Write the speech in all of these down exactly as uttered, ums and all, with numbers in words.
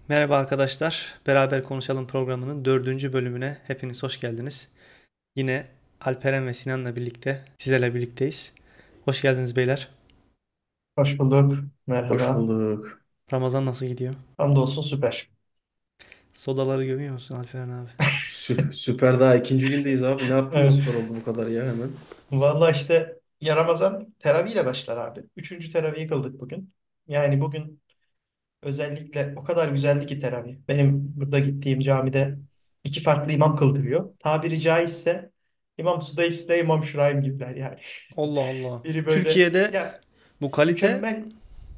Merhaba arkadaşlar. Beraber Konuşalım programının dördüncü bölümüne hepiniz hoş geldiniz. Yine Alperen ve Sinan'la birlikte sizlerle birlikteyiz. Hoş geldiniz beyler. Hoş bulduk. Hoş Merhaba. bulduk. Ramazan nasıl gidiyor? Hamdolsun süper. Sodaları gömüyor musun Alperen abi? Sü- süper daha ikinci gündeyiz abi. Ne yaptın da Evet. süper oldu bu kadar ya hemen. Vallahi işte ya Ramazan teravih ile başlar abi. Üçüncü teravih kıldık bugün. Yani bugün özellikle o kadar güzeldi ki teravih. Benim burada gittiğim camide iki farklı imam kıldırıyor. Tabiri caizse İmam Sudeysi ile İmam Şuraym gibiler yani. Allah Allah. Biri böyle Türkiye'de ya bu kalite mükemmel.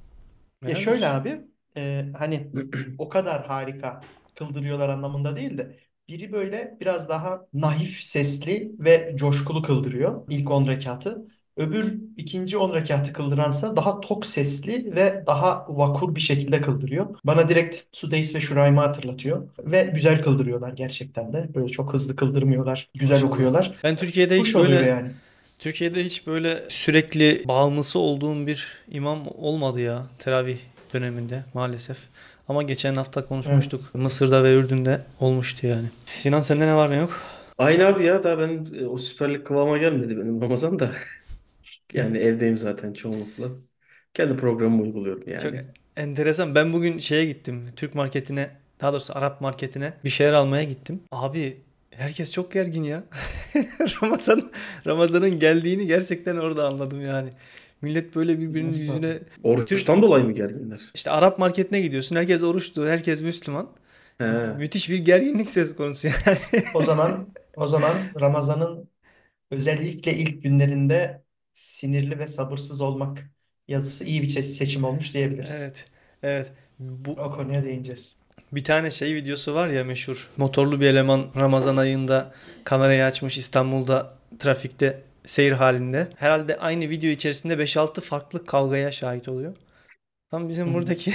Ya helal şöyle olsun. abi, e, hani o kadar harika kıldırıyorlar anlamında değil de biri böyle biraz daha naif sesli ve coşkulu kıldırıyor ilk on rekatı. Öbür ikinci on rekatı kıldıransa daha tok sesli ve daha vakur bir şekilde kıldırıyor. Bana direkt Sudeys ve Şuraym'ı hatırlatıyor. Ve güzel kıldırıyorlar gerçekten de. Böyle çok hızlı kıldırmıyorlar. Güzel Maşallah. okuyorlar. Ben Türkiye'de Hoş hiç oluyor böyle yani. Türkiye'de hiç böyle sürekli bağımlısı olduğum bir imam olmadı ya teravih döneminde maalesef. Ama geçen hafta Evet. konuşmuştuk. Mısır'da ve Ürdün'de olmuştu yani. Sinan sende ne var ne yok? Aynı abi ya daha ben e, o süperlik kıvama gelmedi benim Ramazan da. Yani evdeyim zaten çoğunlukla. Kendi programımı uyguluyorum Çok yani. enteresan. Ben bugün şeye gittim. Türk marketine, daha doğrusu Arap marketine bir şeyler almaya gittim. Abi herkes çok gergin ya. Ramazan Ramazan'ın geldiğini gerçekten orada anladım yani. Millet böyle birbirinin Nasıl abi? yüzüne Türk Oruçtan dolayı mı gerginler? işte Arap marketine gidiyorsun. Herkes oruçlu, herkes Müslüman. He. Müthiş bir gerginlik söz konusu yani. O zaman o zaman Ramazan'ın özellikle ilk günlerinde sinirli ve sabırsız olmak yazısı iyi bir çe- seçim olmuş diyebiliriz. Evet. Evet. Bu O konuya değineceğiz. bir tane şey videosu var ya meşhur. Motorlu bir eleman Ramazan ayında kamerayı açmış İstanbul'da trafikte seyir halinde. Herhalde aynı video içerisinde beş altı farklı kavgaya şahit oluyor. Tam Hı bizim hı. buradaki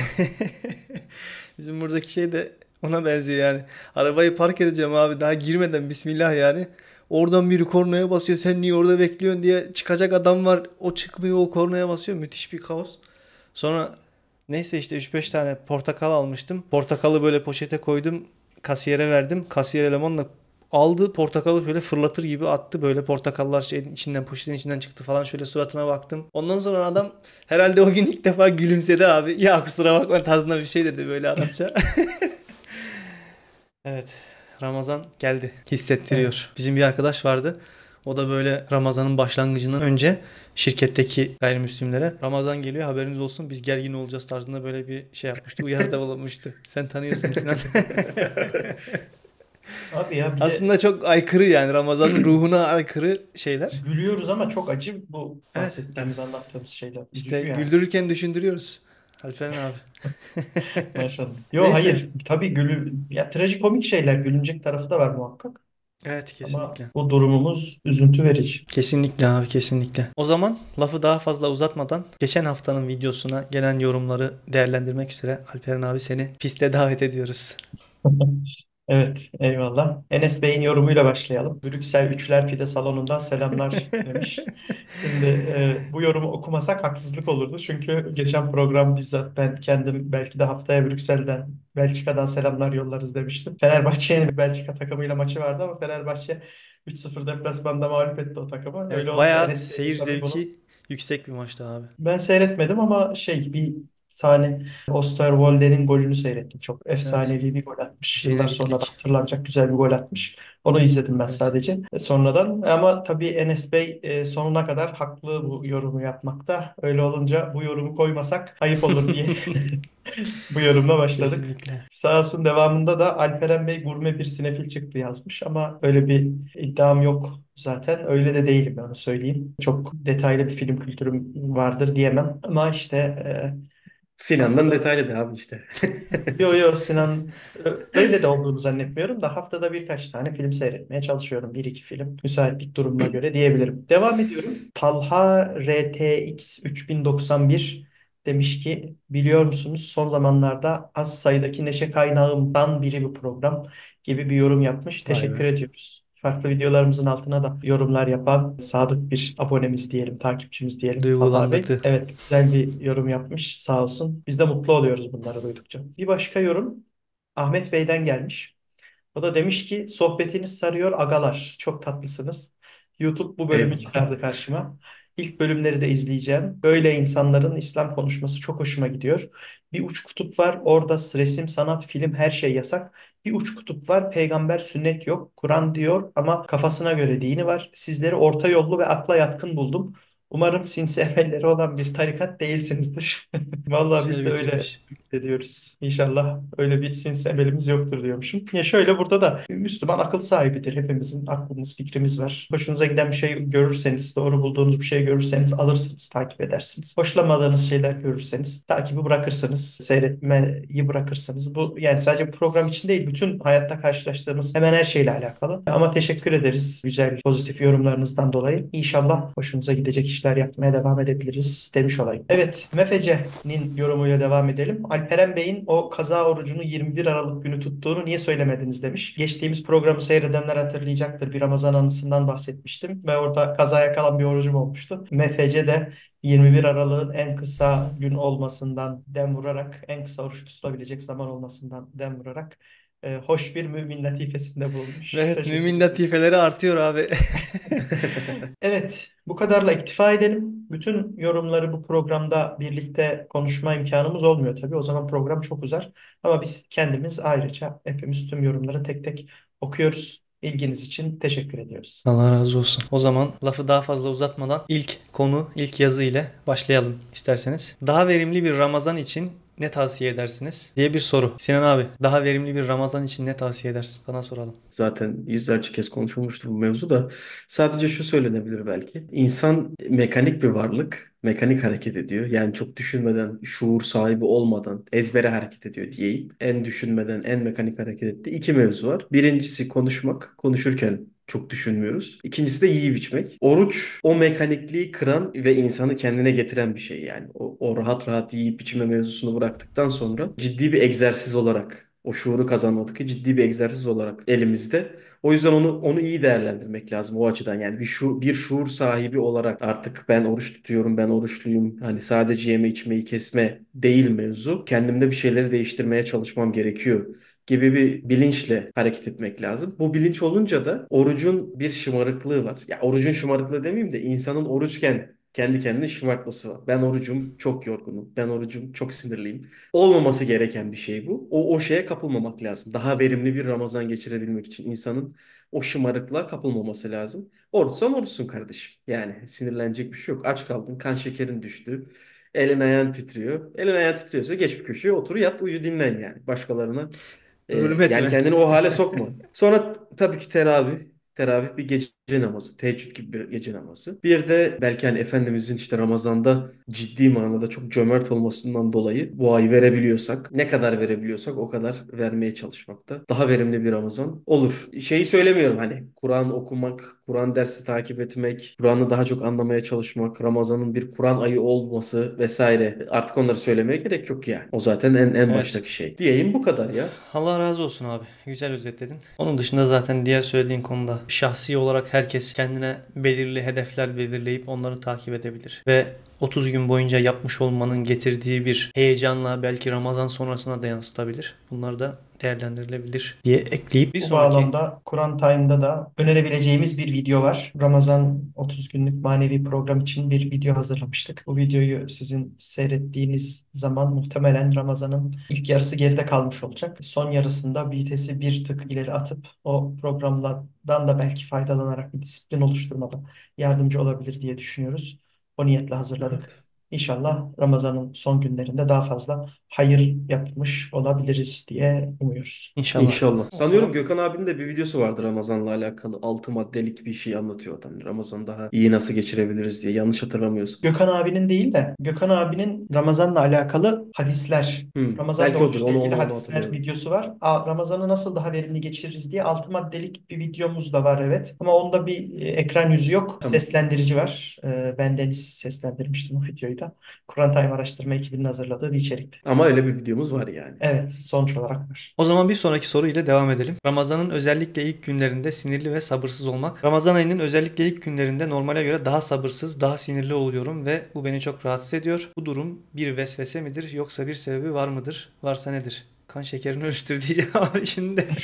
bizim buradaki şey de ona benziyor yani. Arabayı park edeceğim abi daha girmeden bismillah yani. Oradan biri kornaya basıyor. Sen niye orada bekliyorsun diye çıkacak adam var. O çıkmıyor o kornaya basıyor. Müthiş bir kaos. Sonra neyse işte üç beş tane portakal almıştım. Portakalı böyle poşete koydum. Kasiyere verdim. Kasiyer eleman da aldı portakalı şöyle fırlatır gibi attı. Böyle portakallar şeyin içinden poşetin içinden çıktı falan. Şöyle suratına baktım. Ondan sonra adam herhalde o gün ilk defa gülümsedi abi. Ya kusura bakma tarzında bir şey dedi böyle Arapça. Evet. Ramazan geldi. Evet. Hissettiriyor. Bizim bir arkadaş vardı. O da böyle Ramazan'ın başlangıcından önce şirketteki gayrimüslimlere Ramazan geliyor haberiniz olsun biz gergin olacağız tarzında böyle bir şey yapmıştı. Uyarıda bulunmuştu. Sen tanıyorsun Sinan. Abi ya bir de Aslında çok aykırı yani Ramazan'ın ruhuna aykırı şeyler. gülüyoruz ama çok acı bu Evet. bahsettiğimiz anlattığımız şeyler. İşte Üzücü yani. güldürürken düşündürüyoruz. Alperen abi. Maşallah. Yo Neyse. hayır. Tabii gülü ya trajikomik şeyler gülünecek tarafı da var muhakkak. Evet Ama kesinlikle. bu durumumuz üzüntü verici. Kesinlikle abi kesinlikle. O zaman lafı daha fazla uzatmadan geçen haftanın videosuna gelen yorumları değerlendirmek üzere Alperen abi seni piste davet ediyoruz. Evet, eyvallah. Enes Bey'in yorumuyla başlayalım. Brüksel Üçler Pide Salonu'ndan selamlar demiş. Şimdi e, bu yorumu okumasak haksızlık olurdu. Çünkü geçen program bizzat ben kendim belki de haftaya Brüksel'den, Belçika'dan selamlar yollarız demiştim. Fenerbahçe'nin bir Belçika takımıyla maçı vardı ama Fenerbahçe üç sıfır deplasmanda mağlup etti o takımı. Öyle Evet olunca bayağı Enes Bey de seyir tabii bunu zevki yüksek bir maçtı abi. ben seyretmedim ama şey bir tane Osterwolde'nin golünü seyrettim. Çok Evet efsanevi bir gol atmış. Yıllar sonra da birebirlik. hatırlanacak güzel bir gol atmış. Onu izledim ben Evet. sadece e, sonradan. Ama tabii Enes Bey e, sonuna kadar haklı bu yorumu yapmakta. Öyle olunca bu yorumu koymasak ayıp olur diye bu yorumla başladık. Kesinlikle. Sağ olsun devamında da Alperen Bey gurme bir sinefil çıktı yazmış ama öyle bir iddiam yok zaten. Öyle de değilim onu söyleyeyim. Çok detaylı bir film kültürüm vardır diyemem. Ama işte e, Sinan'dan haftada detaylı da abi işte. yo yo Sinan ö- öyle de olduğunu zannetmiyorum da haftada birkaç tane film seyretmeye çalışıyorum. Bir iki film müsaitlik durumuna göre diyebilirim. Devam ediyorum. Talha R T X üç bin doksan bir demiş ki biliyor musunuz son zamanlarda az sayıdaki neşe kaynağımdan biri bu program gibi bir yorum yapmış. Vay Teşekkür be. ediyoruz. Farklı videolarımızın altına da yorumlar yapan sadık bir abonemiz diyelim, takipçimiz diyelim Talha Bey. Duygulandırdı. Evet, güzel bir yorum yapmış. Sağ olsun. Biz de mutlu oluyoruz bunları duydukça. Bir başka yorum. Ahmet Bey'den gelmiş. O da demiş ki sohbetiniz sarıyor agalar. Çok tatlısınız. YouTube bu bölümü Eyvallah. çıkardı karşıma. İlk bölümleri de izleyeceğim. Böyle insanların İslam konuşması çok hoşuma gidiyor. Bir uç kutup var. Orada resim, sanat, film her şey yasak. Bir uç kutup var. Peygamber, sünnet yok. Kur'an diyor ama kafasına göre dini var. Sizleri orta yollu ve akla yatkın buldum. Umarım sinsi emelleri olan bir tarikat değilsinizdir. Vallahi biz Güzel de öyle bitirmiş. ediyoruz. İnşallah öyle bir sinsi emelimiz yoktur diyormuşum. Ya şöyle burada da Müslüman akıl sahibidir. Hepimizin aklımız, fikrimiz var. Hoşunuza giden bir şey görürseniz, doğru bulduğunuz bir şey görürseniz alırsınız, takip edersiniz. Hoşlanmadığınız şeyler görürseniz takibi bırakırsınız, seyretmeyi bırakırsınız. Bu yani sadece bu program için değil, bütün hayatta karşılaştığımız hemen her şeyle alakalı. Ama teşekkür ederiz güzel, pozitif yorumlarınızdan dolayı. İnşallah hoşunuza gidecek işler yapmaya devam edebiliriz demiş olayım. Evet, Mefece'nin yorumuyla devam edelim. Alperen Bey'in o kaza orucunu yirmi bir Aralık günü tuttuğunu niye söylemediniz demiş. Geçtiğimiz programı seyredenler hatırlayacaktır. Bir Ramazan anısından bahsetmiştim ve orada kazaya kalan bir orucum olmuştu. M F C de yirmi bir Aralık'ın en kısa gün olmasından dem vurarak, en kısa oruç tutulabilecek zaman olmasından dem vurarak e, hoş bir mümin latifesinde bulunmuş. Evet, Teşekkür mümin ederim. latifeleri artıyor abi. Evet, bu kadarla iktifa edelim. Bütün yorumları bu programda birlikte konuşma imkanımız olmuyor tabii. O zaman program çok uzar. Ama biz kendimiz ayrıca hepimiz tüm yorumları tek tek okuyoruz. İlginiz için teşekkür ediyoruz. Allah razı olsun. O zaman lafı daha fazla uzatmadan ilk konu, ilk yazı ile başlayalım isterseniz. Daha verimli bir Ramazan için ne tavsiye edersiniz diye bir soru. Sinan abi, daha verimli bir Ramazan için ne tavsiye edersin? Sana soralım. Zaten yüzlerce kez konuşulmuştu bu mevzu da. Sadece şu söylenebilir belki. İnsan mekanik bir varlık. Mekanik hareket ediyor. Yani çok düşünmeden, şuur sahibi olmadan ezbere hareket ediyor diyeyim. En düşünmeden, en mekanik hareket ettiği iki mevzu var. Birincisi konuşmak. Konuşurken çok düşünmüyoruz. İkincisi de yiyip içmek. Oruç o mekanikliği kıran ve insanı kendine getiren bir şey yani. O, o rahat rahat yiyip içme mevzusunu bıraktıktan sonra ciddi bir egzersiz olarak o şuuru kazanmadık ki ciddi bir egzersiz olarak elimizde. O yüzden onu onu iyi değerlendirmek lazım o açıdan. Yani bir şu bir şuur sahibi olarak artık ben oruç tutuyorum, ben oruçluyum. Hani sadece yeme içmeyi kesme değil mevzu. Kendimde bir şeyleri değiştirmeye çalışmam gerekiyor gibi bir bilinçle hareket etmek lazım. Bu bilinç olunca da orucun bir şımarıklığı var. Ya orucun şımarıklığı demeyeyim de insanın oruçken kendi kendine şımartması var. Ben orucum çok yorgunum. Ben orucum çok sinirliyim. Olmaması gereken bir şey bu. O, o şeye kapılmamak lazım. Daha verimli bir Ramazan geçirebilmek için insanın o şımarıklığa kapılmaması lazım. Oruçsan oruçsun kardeşim. Yani sinirlenecek bir şey yok. Aç kaldın, kan şekerin düştü. Elin ayağın titriyor. Elin ayağın titriyorsa geç bir köşeye otur yat uyu dinlen yani. Başkalarına e, yani Zulmetme. kendini o hale sokma. Sonra t- tabii ki teravih. Teravih bir gece namazı. Teheccüd gibi bir gece namazı. Bir de belki hani Efendimizin işte Ramazan'da ciddi manada çok cömert olmasından dolayı bu ayı verebiliyorsak, ne kadar verebiliyorsak o kadar vermeye çalışmakta. Daha verimli bir Ramazan olur. Şeyi söylemiyorum hani Kur'an okumak, Kur'an dersi takip etmek, Kur'an'ı daha çok anlamaya çalışmak, Ramazan'ın bir Kur'an ayı olması vesaire. Artık onları söylemeye gerek yok yani. O zaten en en Evet. baştaki şey. Diyeyim bu kadar ya. Allah razı olsun abi. Güzel özetledin. Onun dışında zaten diğer söylediğin konuda şahsi olarak herkes kendine belirli hedefler belirleyip onları takip edebilir. Ve otuz gün boyunca yapmış olmanın getirdiği bir heyecanla belki Ramazan sonrasına da yansıtabilir. Bunlar da değerlendirilebilir diye ekleyip bir Bu sonraki bağlamda Kur'an Time'da da önerebileceğimiz bir video var. Ramazan otuz günlük manevi program için bir video hazırlamıştık. Bu videoyu sizin seyrettiğiniz zaman muhtemelen Ramazan'ın ilk yarısı geride kalmış olacak. Son yarısında vitesi bir tık ileri atıp o programlardan da belki faydalanarak bir disiplin oluşturmada yardımcı olabilir diye düşünüyoruz. O niyetle hazırladık. Evet. İnşallah Ramazan'ın son günlerinde daha fazla hayır yapmış olabiliriz diye umuyoruz. inşallah. İnşallah. O zaman Sanıyorum Gökhan abinin de bir videosu vardı Ramazan'la alakalı. Altı maddelik bir şey anlatıyor oradan. Ramazan daha iyi nasıl geçirebiliriz diye. Yanlış hatırlamıyorsam. Gökhan abinin değil de Gökhan abinin Ramazan'la alakalı hadisler, Hmm. Ramazan ve Belki odur. oruçla Onu ilgili onu onu hadisler hatırlıyorum. videosu var. Aa, Ramazan'ı nasıl daha verimli geçiririz diye altı maddelik bir videomuz da var, evet. Ama onda bir e, ekran yüzü yok. Tamam. Seslendirici var. Ee, ben Deniz seslendirmiştim o videoyu da. Kur'an Time Araştırma ekibinin hazırladığı bir içerikti. Ama öyle bir videomuz var yani. Evet, sonuç olarak var. O zaman bir sonraki soru ile devam edelim. Ramazan'ın özellikle ilk günlerinde sinirli ve sabırsız olmak. Ramazan ayının özellikle ilk günlerinde normale göre daha sabırsız, daha sinirli oluyorum ve bu beni çok rahatsız ediyor. Bu durum bir vesvese midir yoksa bir sebebi var mıdır? Varsa nedir? kan şekerini ölçtür diyeceğim abi şimdi de.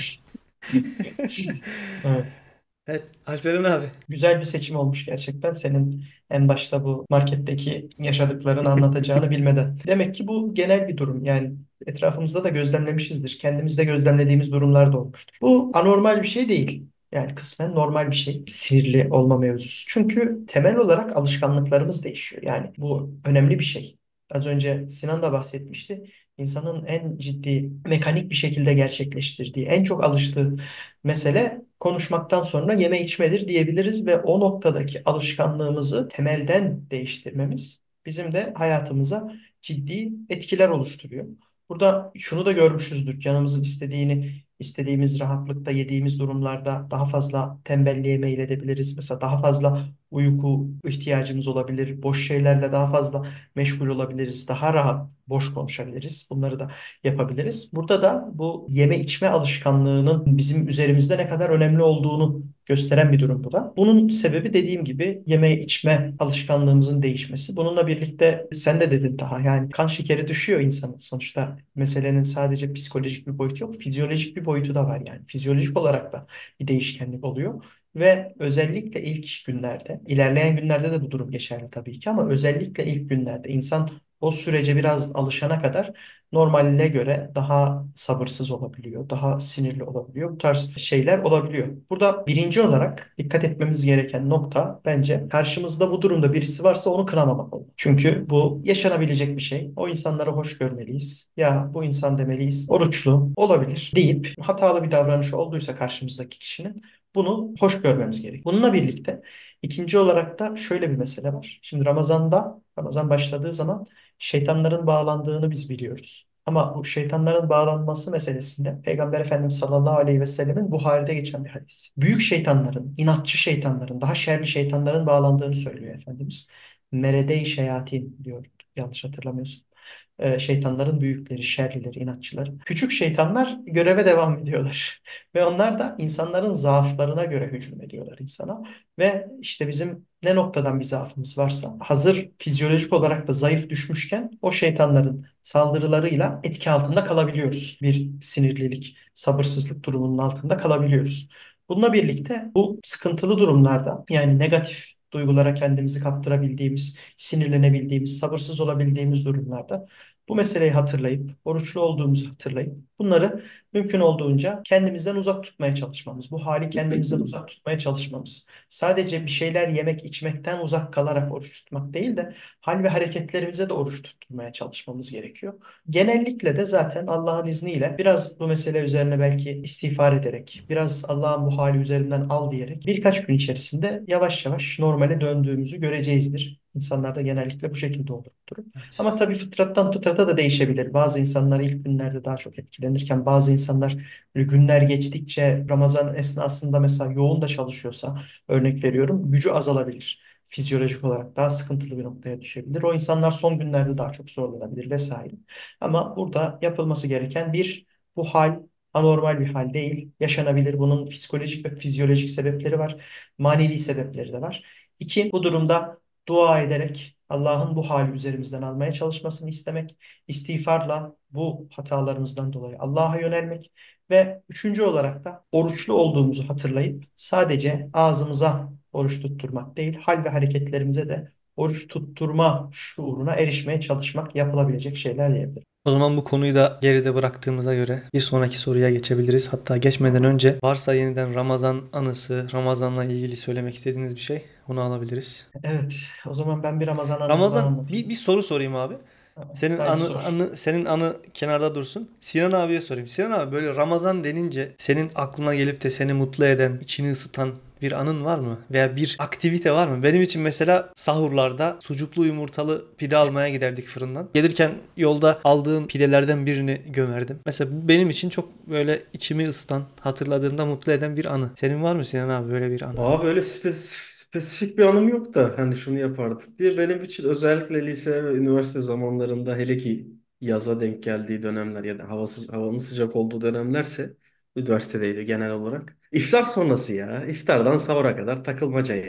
Evet. Evet Alperen abi. Güzel bir seçim olmuş gerçekten. Senin en başta bu marketteki yaşadıklarını anlatacağını bilmeden. Demek ki bu genel bir durum. Yani etrafımızda da gözlemlemişizdir. Kendimizde gözlemlediğimiz durumlar da olmuştur. Bu anormal bir şey değil. Yani kısmen normal bir şey. Sinirli olma mevzusu. Çünkü temel olarak alışkanlıklarımız değişiyor. Yani bu önemli bir şey. Az önce Sinan da bahsetmişti. İnsanın en ciddi mekanik bir şekilde gerçekleştirdiği, en çok alıştığı mesele konuşmaktan sonra yeme içmedir diyebiliriz ve o noktadaki alışkanlığımızı temelden değiştirmemiz bizim de hayatımıza ciddi etkiler oluşturuyor. Burada şunu da görmüşüzdür. Canımızın istediğini istediğimiz rahatlıkta yediğimiz durumlarda daha fazla tembelliğe meyledebiliriz. Mesela daha fazla uyku ihtiyacımız olabilir. Boş şeylerle daha fazla meşgul olabiliriz. Daha rahat boş konuşabiliriz. Bunları da yapabiliriz. Burada da bu yeme içme alışkanlığının bizim üzerimizde ne kadar önemli olduğunu gösteren bir durum bu da. Bunun sebebi dediğim gibi yeme içme alışkanlığımızın değişmesi. Bununla birlikte sen de dedin daha yani kan şekeri düşüyor insanın. Sonuçta meselenin sadece psikolojik bir boyutu yok, fizyolojik bir boyutu da var yani. Fizyolojik olarak da bir değişkenlik oluyor. Ve özellikle ilk günlerde, ilerleyen günlerde de bu durum geçerli tabii ki ama özellikle ilk günlerde insan o sürece biraz alışana kadar normaline göre daha sabırsız olabiliyor, daha sinirli olabiliyor. Bu tarz şeyler olabiliyor. Burada birinci olarak dikkat etmemiz gereken nokta bence karşımızda bu durumda birisi varsa onu kınamamak olmalı. Çünkü bu yaşanabilecek bir şey. O insanları hoş görmeliyiz. Ya bu insan demeliyiz. Oruçlu olabilir deyip hatalı bir davranış olduysa karşımızdaki kişinin bunu hoş görmemiz gerekiyor. Bununla birlikte ikinci olarak da şöyle bir mesele var. Şimdi Ramazan'da, Ramazan başladığı zaman şeytanların bağlandığını biz biliyoruz. Ama bu şeytanların bağlanması meselesinde Peygamber Efendimiz sallallahu aleyhi ve sellemin Buhari'de geçen bir hadis. Büyük şeytanların, inatçı şeytanların, daha şerli şeytanların bağlandığını söylüyor Efendimiz. Merede-i şeyatin diyor yanlış hatırlamıyorsun. Ee, şeytanların büyükleri, şerlileri, inatçıları. Küçük şeytanlar göreve devam ediyorlar. Ve onlar da insanların zaaflarına göre hücum ediyorlar insana. Ve işte bizim ne noktadan bir zaafımız varsa hazır fizyolojik olarak da zayıf düşmüşken o şeytanların saldırılarıyla etki altında kalabiliyoruz. Bir sinirlilik, sabırsızlık durumunun altında kalabiliyoruz. Bununla birlikte bu sıkıntılı durumlarda yani negatif duygulara kendimizi kaptırabildiğimiz, sinirlenebildiğimiz, sabırsız olabildiğimiz durumlarda bu meseleyi hatırlayıp, oruçlu olduğumuzu hatırlayıp bunları mümkün olduğunca kendimizden uzak tutmaya çalışmamız, bu hali kendimizden uzak tutmaya çalışmamız. Sadece bir şeyler yemek, içmekten uzak kalarak oruç tutmak değil de hal ve hareketlerimize de oruç tutturmaya çalışmamız gerekiyor. Genellikle de zaten Allah'ın izniyle biraz bu mesele üzerine belki istiğfar ederek, biraz Allah'ın bu hali üzerinden al diyerek birkaç gün içerisinde yavaş yavaş normale döndüğümüzzü göreceğizdir. İnsanlar da genellikle bu şekilde olur bu durum. Evet. Ama tabii fıtrattan fıtrata da değişebilir. Bazı insanlar ilk günlerde daha çok etkilenirken bazı insanlar böyle günler geçtikçe Ramazan esnasında mesela yoğun da çalışıyorsa örnek veriyorum gücü azalabilir. Fizyolojik olarak daha sıkıntılı bir noktaya düşebilir. O insanlar son günlerde daha çok zorlanabilir vesaire. Ama burada yapılması gereken bir bu hal anormal bir hal değil. Yaşanabilir. Bunun psikolojik ve fizyolojik sebepleri var. Manevi sebepleri de var. İki, bu durumda dua ederek Allah'ın bu hali üzerimizden almaya çalışmasını istemek, istiğfarla bu hatalarımızdan dolayı Allah'a yönelmek ve üçüncü olarak da oruçlu olduğumuzu hatırlayıp sadece ağzımıza oruç tutturmak değil, hal ve hareketlerimize de oruç tutturma şuuruna erişmeye çalışmak yapılabilecek şeyler diyebilirim. O zaman bu konuyu da geride bıraktığımıza göre bir sonraki soruya geçebiliriz. Hatta geçmeden önce varsa yeniden Ramazan anısı, Ramazan'la ilgili söylemek istediğiniz bir şey, onu alabiliriz. Evet, o zaman ben bir Ramazan anısı daha Ramazan bir, anlatayım. bir soru sorayım abi. Senin Haydi anı, sor. anı senin anı kenarda dursun. Sinan abiye sorayım. Sinan abi böyle Ramazan denince senin aklına gelip de seni mutlu eden, içini ısıtan bir anın var mı? Veya bir aktivite var mı? Benim için mesela sahurlarda sucuklu yumurtalı pide almaya giderdik fırından. Gelirken yolda aldığım pidelerden birini gömerdim. Mesela bu benim için çok böyle içimi ısıtan, hatırladığımda mutlu eden bir anı. Senin var mı Sinan abi böyle bir anı? Abi öyle spesifik, spesifik bir anım yok da hani şunu yapardık diye benim için özellikle lise ve üniversite zamanlarında hele ki yaza denk geldiği dönemler ya da havası, havanın sıcak olduğu dönemlerse üniversitedeydi genel olarak. İftar sonrası ya. İftardan sahura kadar takılmaca yani.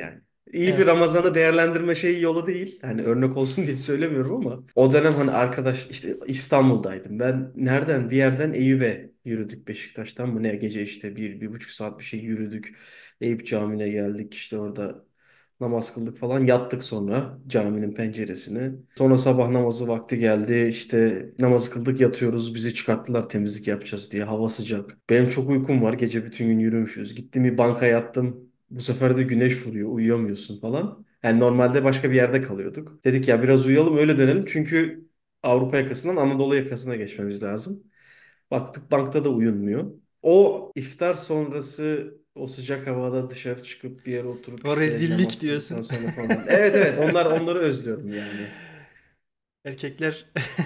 İyi bir Evet. Ramazan'ı değerlendirme şeyi yolu değil. Hani örnek olsun diye söylemiyorum ama o dönem hani arkadaş işte İstanbul'daydım. Ben nereden bir yerden Eyüp'e yürüdük Beşiktaş'tan mı ne gece işte bir, bir buçuk saat bir şey yürüdük. Eyüp Camii'ne geldik işte orada namaz kıldık falan yattık sonra caminin penceresine. Sonra sabah namazı vakti geldi işte namaz kıldık yatıyoruz bizi çıkarttılar temizlik yapacağız diye hava sıcak. Benim çok uykum var gece bütün gün yürümüşüz. Gittim bir banka yattım. Bu sefer de güneş vuruyor, uyuyamıyorsun falan. Yani normalde başka bir yerde kalıyorduk. Dedik ya biraz uyuyalım öyle dönelim çünkü Avrupa yakasından Anadolu yakasına geçmemiz lazım. Baktık bankta da uyunmuyor. O iftar sonrası o sıcak havada dışarı çıkıp bir yere oturup O işte rezillik namaz kıldıktan diyorsun. sonra falan. Evet evet onlar onları özlüyorum yani. Erkekler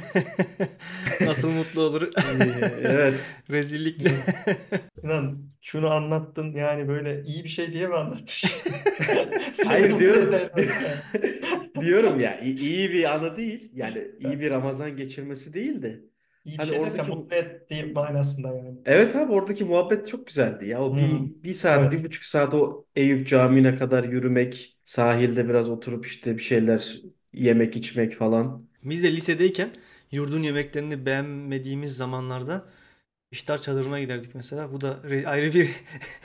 nasıl mutlu olur Ee, Evet. rezillikle. İnan, inan şunu anlattın yani böyle iyi bir şey diye mi anlattın şimdi? Seni Hayır mutlu diyorum. eder mi yani? Diyorum ya i- iyi bir anı değil. Yani iyi bir Ramazan geçirmesi değil de. İyi bir Hani şey derken oradaki mutlu ettiği manasında yani. evet abi oradaki muhabbet çok güzeldi ya. O bir, Hmm. bir saat, bir Evet. buçuk saat o Eyüp Camii'ne kadar yürümek, sahilde biraz oturup işte bir şeyler yemek, içmek falan. Biz de lisedeyken yurdun yemeklerini beğenmediğimiz zamanlarda iftar çadırına giderdik mesela. Bu da re- ayrı bir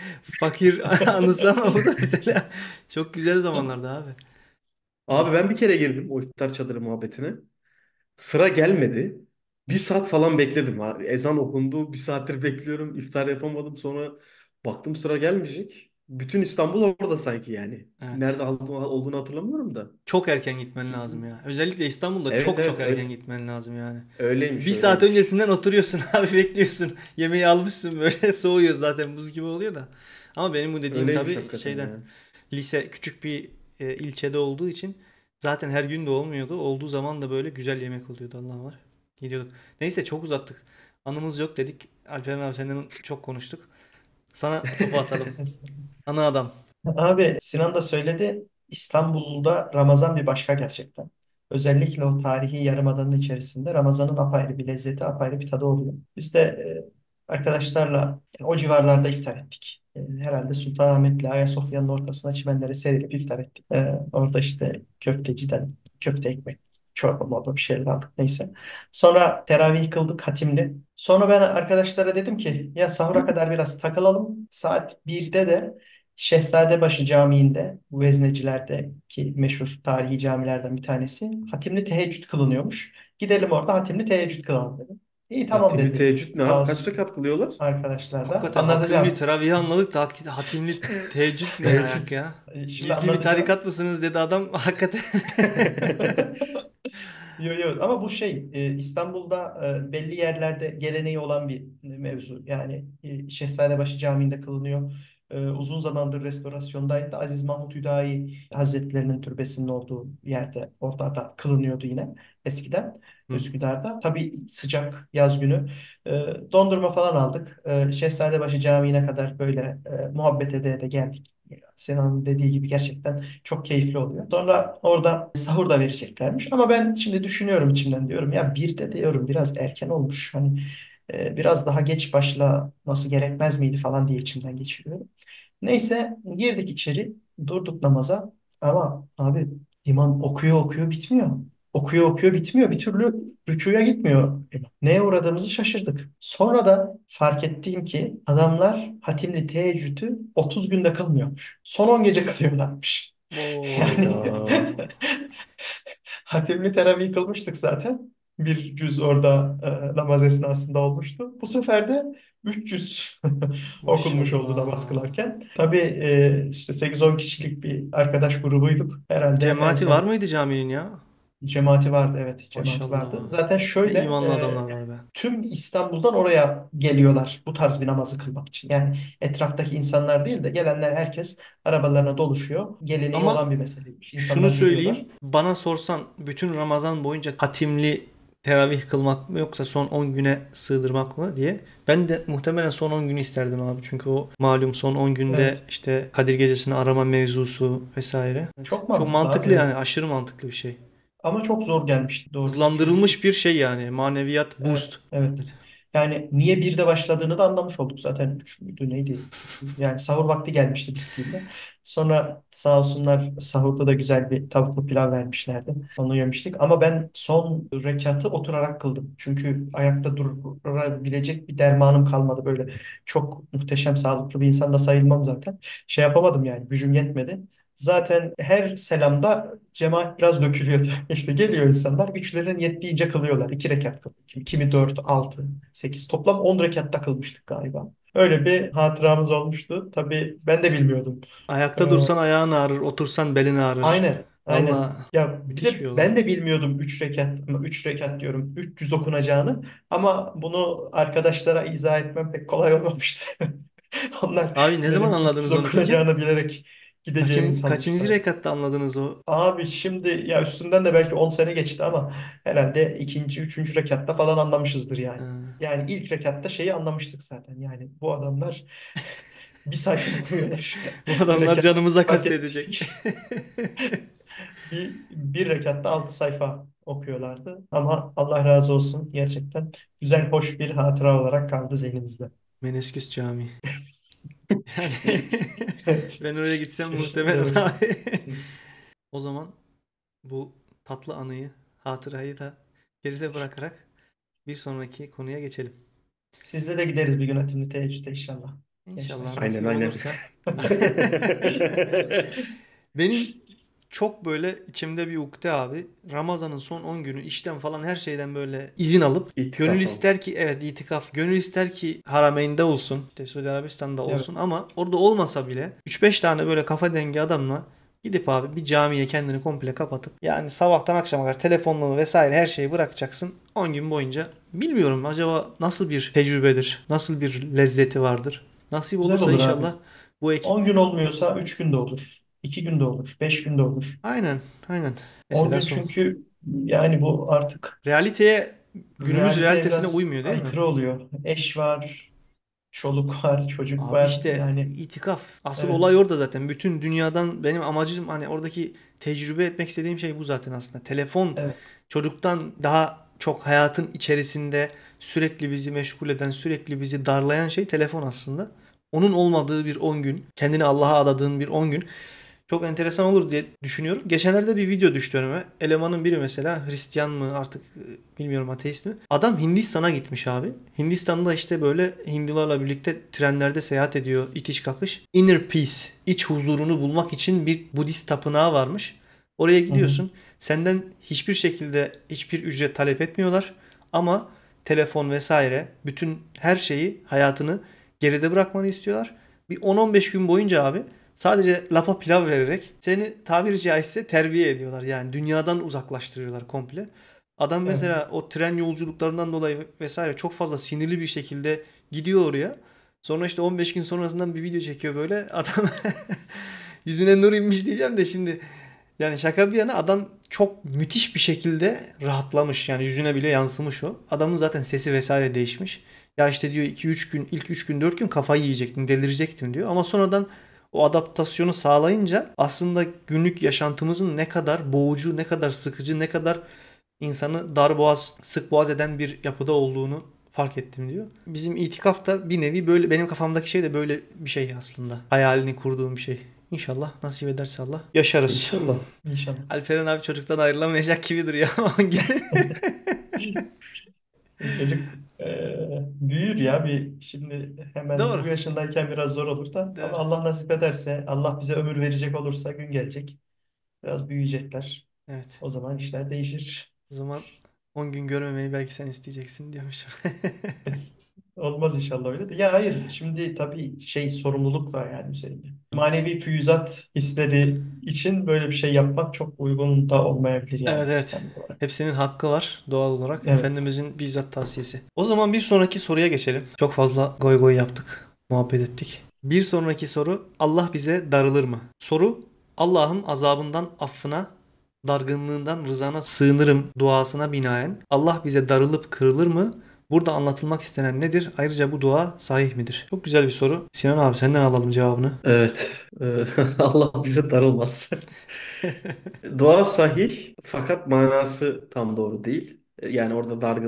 fakir anısı ama bu da mesela çok güzel zamanlardı abi. Abi ben bir kere girdim o iftar çadırı muhabbetine. Sıra gelmedi. Bir saat falan bekledim abi. Ezan okundu. Bir saattir bekliyorum. İftar yapamadım. Sonra baktım sıra gelmeyecek. Bütün İstanbul orada sanki yani. Evet. Nerede olduğunu olduğunu hatırlamıyorum da. Çok erken gitmen lazım Gittim. ya. Özellikle İstanbul'da Evet çok çok evet erken öyle. gitmen lazım yani. Öyleymiş Bir saat öyleymiş. öncesinden oturuyorsun abi bekliyorsun. Yemeği almışsın böyle soğuyor zaten buz gibi oluyor da. Ama benim bu dediğim Öyleymiş tabii hakikaten şeyden yani. lise küçük bir e, ilçede olduğu için zaten her gün de olmuyordu. Olduğu zaman da böyle güzel yemek oluyordu Allah var. Gidiyorduk. Neyse çok uzattık. Anımız yok dedik. Alperen abi senden çok konuştuk. Sana topu atalım. Ana adam. Abi Sinan da söyledi. İstanbul'da Ramazan bir başka gerçekten. Özellikle o tarihi yarımadanın içerisinde Ramazan'ın apayrı bir lezzeti, apayrı bir tadı oluyor. Biz de e, arkadaşlarla yani o civarlarda iftar ettik. E, herhalde Sultanahmet'le Ayasofya'nın ortasına çimenlere serilip iftar ettik. E, orada işte köfteciden köfte ekmek, çorba morba bir şeyler aldık neyse. Sonra teravih kıldık hatimli. Sonra ben arkadaşlara dedim ki ya sahura kadar biraz takılalım. Saat birde de Şehzadebaşı Camii'nde bu veznecilerdeki meşhur tarihi camilerden bir tanesi hatimli teheccüd kılınıyormuş. Gidelim orada hatimli teheccüd kılalım dedim. İyi tamam Hatimli dedi teheccüd ne sağ abi? Kaç olsun rekat kılıyorlar? arkadaşlar da. Hakikaten hatimli Anlatacağım. teravihi anladık da hak- hatimli teheccüd ne Teheccüd. ayak ya? E, Şimdi Gizli bir anlatacağım. tarikat mısınız dedi adam. Hakikaten. Yok yok ama bu şey e, İstanbul'da e, belli yerlerde geleneği olan bir mevzu. Yani e, Şehzadebaşı Camii'nde kılınıyor. E, uzun zamandır restorasyondaydı. Aziz Mahmut Hüdayi Hazretlerinin türbesinin olduğu yerde orada da kılınıyordu yine eskiden Hı. Üsküdar'da. Tabii sıcak yaz günü. E, dondurma falan aldık. E, Şehzadebaşı Camii'ne kadar böyle e, muhabbet ede ede geldik. Sinan'ın dediği gibi gerçekten çok keyifli oluyor. Sonra orada sahur da vereceklermiş. Ama ben şimdi düşünüyorum içimden diyorum ya bir de diyorum biraz erken olmuş. Hani e, biraz daha geç başlaması gerekmez miydi falan diye içimden geçiriyorum. Neyse girdik içeri durduk namaza ama abi imam okuyor okuyor bitmiyor. Okuyor okuyor bitmiyor. Bir türlü rükûya gitmiyor imam. Neye uğradığımızı şaşırdık. Sonra da fark ettiğim ki adamlar hatimli teheccüdü otuz günde kılmıyormuş. Son on gece kılıyorlarmış. Hayda. Yani hatimli teravih kılmıştık zaten. Bir cüz orada e, namaz esnasında olmuştu. Bu sefer de üç yüz okunmuş oldu namaz Maşallah. kılarken. Tabii e, işte sekiz on kişilik bir arkadaş grubuyduk. Herhalde en Cemaati var son mıydı caminin ya? cemaati vardı. Evet cemaati vardı. Maşallah. Zaten Ne şöyle imanlı adamlar e, var be. tüm İstanbul'dan oraya geliyorlar bu tarz bir namazı kılmak için. Yani etraftaki insanlar değil de gelenler herkes arabalarına doluşuyor. Geleneği olan Ama bir meseleymiş. şunu İnsanlar geliyorlar. söyleyeyim. Bana sorsan bütün Ramazan boyunca hatimli teravih kılmak mı yoksa son on güne sığdırmak mı diye. Ben de muhtemelen son on günü isterdim abi. Çünkü o malum son on günde Evet. işte Kadir Gecesi'ni arama mevzusu vesaire. Evet. Çok Çok mantıklı mantıklı abi. yani aşırı mantıklı bir şey. Ama çok zor gelmişti doğrusu. Çünkü Hızlandırılmış bir şey yani. Maneviyat evet, boost. evet. Evet. Yani niye birde başladığını da anlamış olduk zaten. Üç müydü neydi? Yani sahur vakti gelmişti gittiğimde. Sonra sağ olsunlar sahurda da güzel bir tavuklu pilav vermişlerdi. Onu yemiştik. Ama ben son rekatı oturarak kıldım. Çünkü ayakta durabilecek bir dermanım kalmadı. Böyle çok muhteşem sağlıklı bir insan da sayılmam zaten. Şey yapamadım yani gücüm yetmedi. Zaten her selamda cemaat biraz dökülüyordu. İşte geliyor insanlar güçlerinin yettiğince kılıyorlar. İki rekat kılıyor. Kimi, kimi dört, altı, sekiz. Toplam on rekatta kılmıştık galiba. Öyle bir hatıramız olmuştu. Tabii ben de bilmiyordum. Ee, Ayakta dursan ayağın ağrır, otursan belin ağrır. aynen, aynen. Valla Ya bir müthiş bir de olay. ben de bilmiyordum üç rekat, ama üç rekat diyorum üç yüz okunacağını. Ama bunu arkadaşlara izah etmem pek kolay olmamıştı. Onlar Abi ne zaman benim üç yüz anladınız onu peki? okunacağını bilerek gideceğimi Kaçın, kaçıncı sanmışlar. rekatta anladınız o? Abi şimdi ya üstünden de belki on sene geçti ama herhalde ikinci, üçüncü rekatta falan anlamışızdır yani. Ha, Yani ilk rekatta şeyi anlamıştık zaten. Yani bu adamlar bir sayfa okumuyorlar. bu adamlar Rekat canımıza fark etmiştik. kastedecek. Bir, bir rekatta altı sayfa okuyorlardı. Ama Allah razı olsun gerçekten güzel, hoş bir hatıra olarak kaldı zihnimizde. Menesküs Camii. Yani Evet. ben oraya gitsem Kesinlikle muhtemelen öyle. abi. O zaman bu tatlı anıyı, hatırayı da geride bırakarak bir sonraki konuya geçelim. Sizle de gideriz bir gün Atimli Teheccüde inşallah. İnşallah Gençler. Aynen nasip aynen. olursa. Benim çok böyle içimde bir ukde abi. Ramazan'ın son on günü işten falan her şeyden böyle izin alıp gönül İtikaf al. ister ki evet itikaf, gönül ister ki Harameyn'de olsun, işte Suudi Arabistan'da olsun Evet. ama orada olmasa bile üç beş tane böyle kafa dengi adamla gidip abi bir camiye kendini komple kapatıp yani sabahtan akşama kadar telefonunu vesaire her şeyi bırakacaksın on gün boyunca. Bilmiyorum acaba nasıl bir tecrübedir, nasıl bir lezzeti vardır. Nasip Güzel olursa olur abi. inşallah bu ekip on gün olmuyorsa üç günde olur. iki günde olur. beş günde olur. aynen aynen. on Mesela gün son. çünkü yani bu artık Realiteye günümüz realiteye realitesine biraz uymuyor değil mi? aykırı oluyor. Eş var, çoluk var, çocuk Abi var. işte Yani itikaf. Asıl olay evet. orada zaten. Bütün dünyadan benim amacım hani oradaki tecrübe etmek istediğim şey bu zaten aslında. Telefon Evet. çocuktan daha çok hayatın içerisinde sürekli bizi meşgul eden, sürekli bizi darlayan şey telefon aslında. Onun olmadığı bir on gün, kendini Allah'a adadığın bir on gün çok enteresan olur diye düşünüyorum. Geçenlerde bir video düştü önüme. Elemanın biri mesela Hristiyan mı artık e, bilmiyorum ateist mi? Adam Hindistan'a gitmiş abi. Hindistan'da işte böyle Hindularla birlikte trenlerde seyahat ediyor itiş kakış. Inner peace, iç huzurunu bulmak için bir Budist tapınağı varmış. Oraya Hı hı. gidiyorsun. Senden hiçbir şekilde hiçbir ücret talep etmiyorlar. Ama telefon vesaire bütün her şeyi hayatını geride bırakmanı istiyorlar. Bir on on beş gün boyunca abi sadece lapa pilav vererek seni tabiri caizse terbiye ediyorlar. Yani dünyadan uzaklaştırıyorlar komple. Adam Evet. mesela o tren yolculuklarından dolayı vesaire çok fazla sinirli bir şekilde gidiyor oraya. Sonra işte on beş gün sonrasından bir video çekiyor böyle. Adam yüzüne nur inmiş diyeceğim de şimdi yani şaka bir yana adam çok müthiş bir şekilde rahatlamış. Yani yüzüne bile yansımış o. Adamın zaten sesi vesaire değişmiş. Ya işte diyor iki üç gün, ilk üç gün dört gün kafayı yiyecektim, delirecektim diyor. Ama sonradan o adaptasyonu sağlayınca aslında günlük yaşantımızın ne kadar boğucu, ne kadar sıkıcı, ne kadar insanı darboğaz, sık boğaz eden bir yapıda olduğunu fark ettim diyor. Bizim itikaf da bir nevi böyle benim kafamdaki şey de böyle bir şey aslında. Hayalini kurduğum bir şey. İnşallah nasip ederse Allah yaşarız. İnşallah. İnşallah. Alperen abi çocuktan ayrılamayacak gibi duruyor ama Çocuk eee, büyür ya bir şimdi hemen doğru. bu yaşındayken biraz zor olur da ama Doğru. Allah nasip ederse Allah bize ömür verecek olursa gün gelecek. Biraz büyüyecekler. Evet. O zaman işler değişir. O zaman on gün görmemeyi belki sen isteyeceksin diyormuşum. Es- Olmaz inşallah öyle de. Ya hayır şimdi tabii şey sorumluluk da yani üzerinde. Manevi füyüzat hisleri için böyle bir şey yapmak çok uygun da olmayabilir Evet yani evet. İslami olarak. Hepsinin hakkı var doğal olarak. Evet. Efendimizin bizzat tavsiyesi. O zaman bir sonraki soruya geçelim. Çok fazla goy goy yaptık. Muhabbet ettik. Bir sonraki soru Allah bize darılır mı? Soru Allah'ın azabından affına, dargınlığından rızana sığınırım duasına binaen Allah bize darılıp kırılır mı? Burada anlatılmak istenen nedir? Ayrıca bu dua sahih midir? Çok güzel bir soru. Sinan abi senden alalım cevabını. Evet. e, Allah bize darılmaz. Dua sahih fakat manası tam doğru değil. Yani orada dargınlık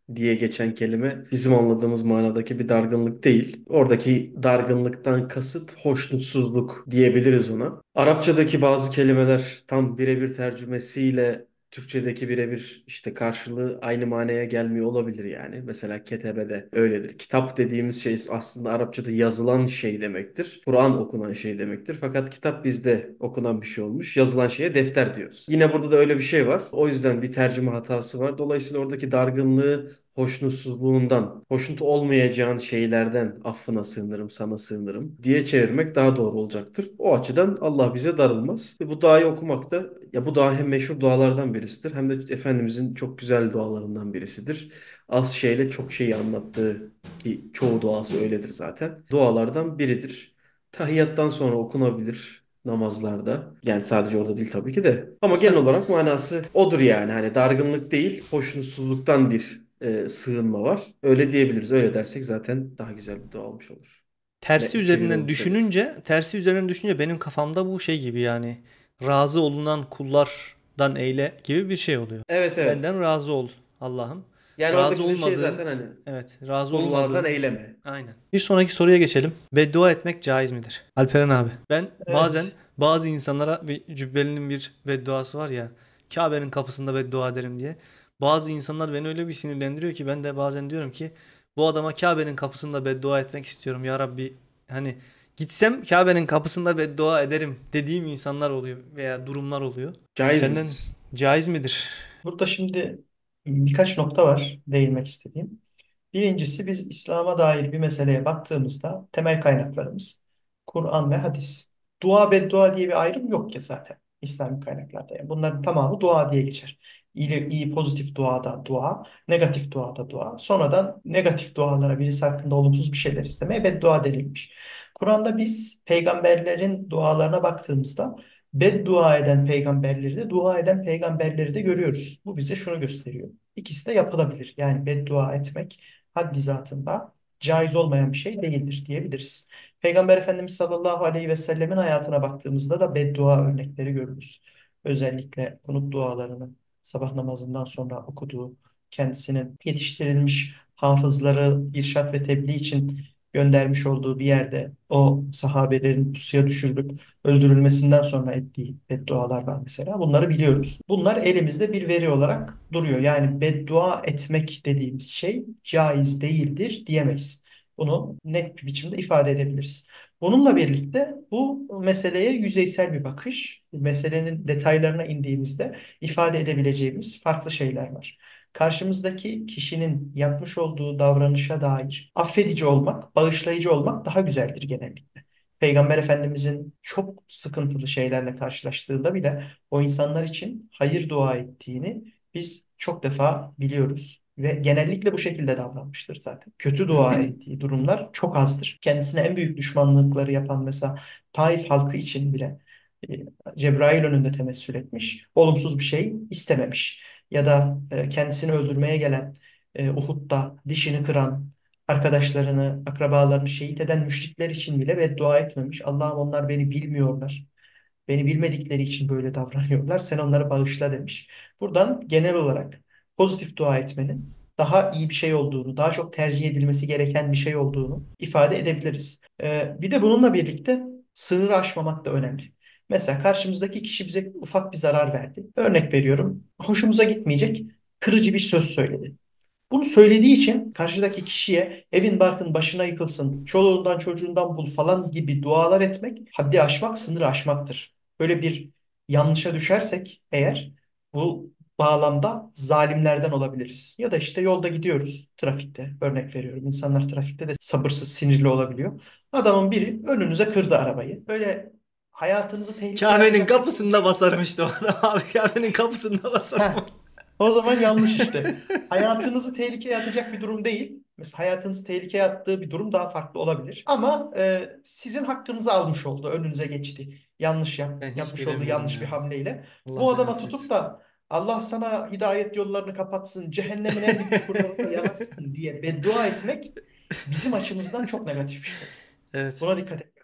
diye geçen kelime bizim anladığımız manadaki bir dargınlık değil. Oradaki dargınlıktan kasıt hoşnutsuzluk diyebiliriz ona. Arapçadaki bazı kelimeler tam birebir tercümesiyle Türkçedeki birebir işte karşılığı aynı manaya gelmiyor olabilir yani. Mesela ketebe de öyledir. Kitap dediğimiz şey aslında Arapçada yazılan şey demektir. Kur'an okunan şey demektir. Fakat kitap bizde okunan bir şey olmuş. Yazılan şeye defter diyoruz. Yine burada da öyle bir şey var. O yüzden bir tercüme hatası var. Dolayısıyla oradaki dargınlığı hoşnutsuzluğundan, hoşnut olmayacağın şeylerden affına sığınırım, sana sığınırım diye çevirmek daha doğru olacaktır. O açıdan Allah bize darılmaz. Ve bu duayı okumak da ya bu dua hem meşhur dualardan birisidir hem de Efendimizin çok güzel dualarından birisidir. Az şeyle çok şeyi anlattığı ki çoğu duası öyledir zaten. Dualardan biridir. Tahiyyattan sonra okunabilir namazlarda. Yani sadece orada değil tabii ki de. Ama genel Aslında olarak manası odur yani. Hani dargınlık değil, hoşnutsuzluktan bir e, sığınma var. Öyle diyebiliriz. Öyle dersek zaten daha güzel bir dua olmuş olur. tersi Me çeviri üzerinden olmuş olur. düşününce, tersi üzerinden düşününce benim kafamda bu şey gibi yani razı olunan kullardan eyle gibi bir şey oluyor. Evet Benden evet. razı ol Allah'ım. Yani orada Razı bize şey olmadığın, zaten hani evet, razı kullardan olmadığın, eyleme. aynen. Bir sonraki soruya geçelim. Beddua etmek caiz midir? Alperen abi. Ben bazen Evet. bazı insanlara bir Cübbeli'nin bir bedduası var ya. Kabe'nin kapısında beddua ederim diye. Bazı insanlar beni öyle bir sinirlendiriyor ki ben de bazen diyorum ki bu adama Kabe'nin kapısında beddua etmek istiyorum ya Rabbi. Hani gitsem Kabe'nin kapısında beddua ederim dediğim insanlar oluyor veya durumlar oluyor. Caiz Senden midir? caiz midir? Burada şimdi birkaç nokta var değinmek istediğim. Birincisi biz İslam'a dair bir meseleye baktığımızda temel kaynaklarımız Kur'an ve hadis. Dua beddua diye bir ayrım yok ki zaten İslami kaynaklarda. Yani bunların tamamı dua diye geçer. İyi, iyi pozitif duada dua, negatif duada dua. Sonradan negatif dualara birisi hakkında olumsuz bir şeyler istemeye beddua denilmiş. Kur'an'da biz peygamberlerin dualarına baktığımızda beddua eden peygamberleri de dua eden peygamberleri de görüyoruz. Bu bize şunu gösteriyor. İkisi de yapılabilir. Yani beddua etmek haddi zatında caiz olmayan bir şey değildir diyebiliriz. Peygamber Efendimiz sallallahu aleyhi ve sellemin hayatına baktığımızda da beddua örnekleri görürüz. Özellikle kunut dualarını sabah namazından sonra okuduğu, kendisinin yetiştirilmiş hafızları irşat ve tebliğ için göndermiş olduğu bir yerde o sahabelerin pusuya düşürülüp öldürülmesinden sonra ettiği beddualar var mesela. Bunları biliyoruz. Bunlar elimizde bir veri olarak duruyor. Yani beddua etmek dediğimiz şey caiz değildir diyemeyiz. Bunu net bir biçimde ifade edebiliriz. Bununla birlikte bu meseleye yüzeysel bir bakış, meselenin detaylarına indiğimizde ifade edebileceğimiz farklı şeyler var. Karşımızdaki kişinin yapmış olduğu davranışa dair affedici olmak, bağışlayıcı olmak daha güzeldir genellikle. Peygamber Efendimizin çok sıkıntılı şeylerle karşılaştığında bile o insanlar için hayır dua ettiğini biz çok defa biliyoruz. Ve genellikle bu şekilde davranmıştır zaten. Kötü dua ettiği durumlar çok azdır. Kendisine en büyük düşmanlıkları yapan mesela Taif halkı için bile e, Cebrail önünde temessül etmiş. Olumsuz bir şey istememiş. Ya da e, kendisini öldürmeye gelen e, Uhud'da dişini kıran arkadaşlarını, akrabalarını şehit eden müşrikler için bile beddua etmemiş. Allah'ım onlar beni bilmiyorlar. Beni bilmedikleri için böyle davranıyorlar. Sen onları bağışla demiş. Buradan genel olarak pozitif dua etmenin daha iyi bir şey olduğunu, daha çok tercih edilmesi gereken bir şey olduğunu ifade edebiliriz. Ee, bir de bununla birlikte sınırı aşmamak da önemli. Mesela karşımızdaki kişi bize ufak bir zarar verdi. Örnek veriyorum. Hoşumuza gitmeyecek kırıcı bir söz söyledi. Bunu söylediği için karşıdaki kişiye evin barkın başına yıkılsın, çoluğundan çocuğundan bul falan gibi dualar etmek haddi aşmak, sınırı aşmaktır. Böyle bir yanlışa düşersek eğer bu bağlamda zalimlerden olabiliriz. Ya da işte yolda gidiyoruz trafikte örnek veriyorum. İnsanlar trafikte de sabırsız, sinirli olabiliyor. Adamın biri önünüze kırdı arabayı. Böyle hayatınızı tehlikeye Kabe'nin atacak bir durum kapısında değil. basarmıştı o adam abi. Kabe'nin kapısında basarım. Heh, o zaman yanlış işte. Hayatınızı tehlikeye atacak bir durum değil. Mesela hayatınızı tehlikeye attığı bir durum daha farklı olabilir. Ama e, sizin hakkınızı almış oldu, önünüze geçti. Yanlış yap, Ben hiç yapmış olduğu göremiyorum yanlış bir ya. hamleyle. Bu Allah beni adama tutup affetsin. da Allah sana hidayet yollarını kapatsın, cehennemin en dip çukurlarında yanarsın diye beddua etmek bizim açımızdan çok negatif bir şey olur. Evet. Buna dikkat et.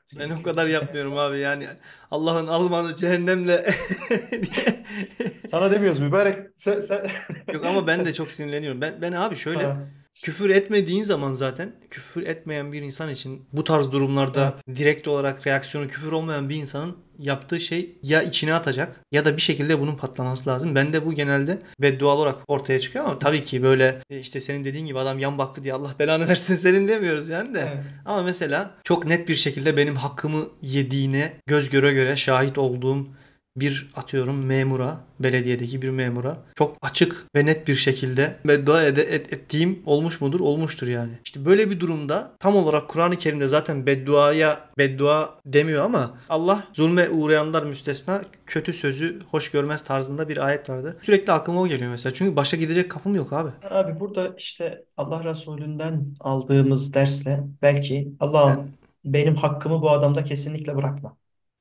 Ben o kadar yapmıyorum abi yani. Allah'ın almanı cehennemle diye. Sana demiyoruz mübarek. Sen, sen... Yok ama ben de sen... çok sinirleniyorum. Ben ben abi şöyle Ha, küfür etmediğin zaman zaten küfür etmeyen bir insan için bu tarz durumlarda evet. direkt olarak reaksiyonu küfür olmayan bir insanın yaptığı şey ya içine atacak ya da bir şekilde bunun patlaması lazım. Ben de bu genelde beddua olarak ortaya çıkıyor ama tabii ki böyle e, işte senin dediğin gibi adam yan baktı diye Allah belanı versin senin demiyoruz yani de. Evet. Ama mesela çok net bir şekilde benim hakkımı yediğine göz göre göre şahit olduğum bir atıyorum memura, belediyedeki bir memura çok açık ve net bir şekilde beddua ede, et, ettiğim olmuş mudur? Olmuştur yani. İşte böyle bir durumda tam olarak Kur'an-ı Kerim'de zaten bedduaya beddua demiyor ama Allah zulme uğrayanlar müstesna kötü sözü hoş görmez tarzında bir ayet vardı. Sürekli aklıma o geliyor mesela. Çünkü başa gidecek kapım yok abi. Abi burada işte Allah Resulü'nden aldığımız dersle belki Allah'ım Ben benim hakkımı bu adamda kesinlikle bırakma.